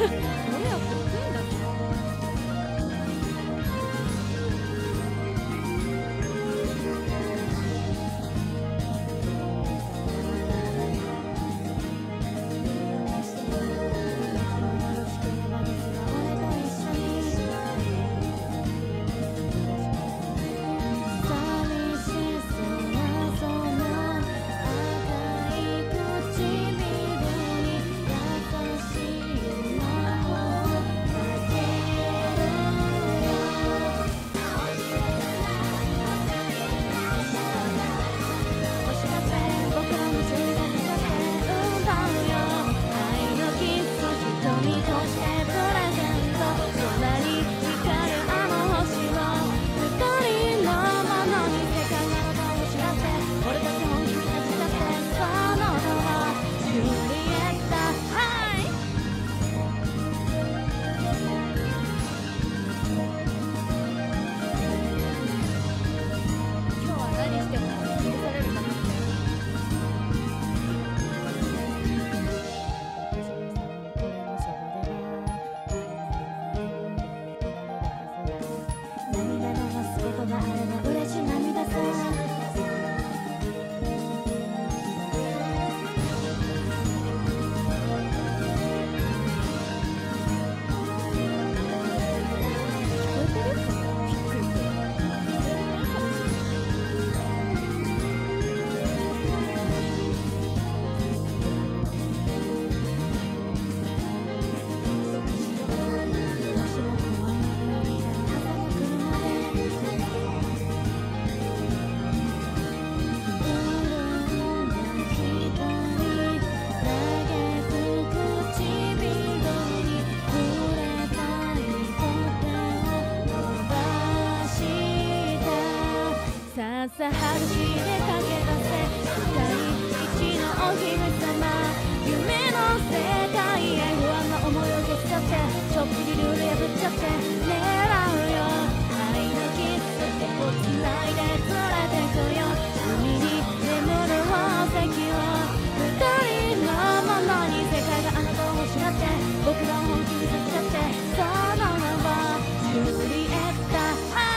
さはだしで駆け出せ世界一のお姫様夢の世界へ不安な思いを消し去ってちょっぴりルール破っちゃって狙うよ愛のキス手をつないで連れてくよ海に眠る宝石を二人のものに世界があなたを欲しがって僕らを本気にさせちゃってその名はジュリエッタ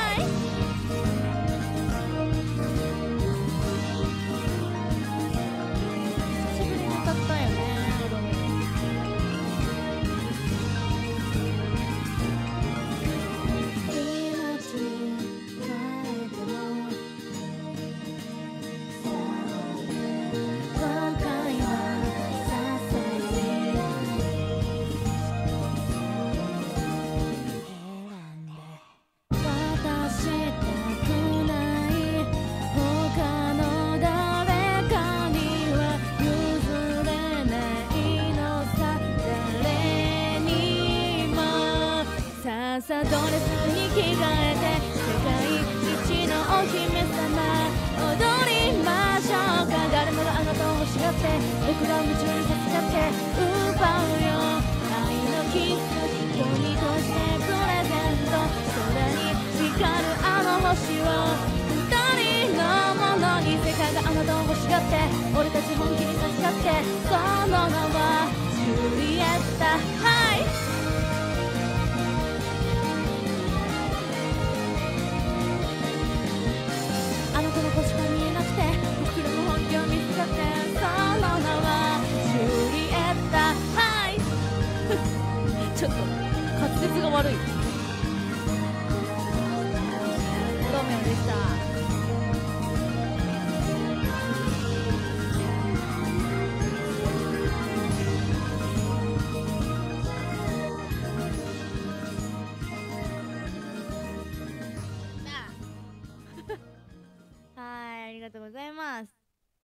さあドレスに着替えて世界一のお姫様踊りましょうか誰もがあなたを欲しがって僕らを夢中にさせちゃって奪うよ愛のキス瞳としてプレゼント空に光るあの星を二人のものに世界があなたを欲しがって俺たち本気にさせちゃってその名はジュリエッタ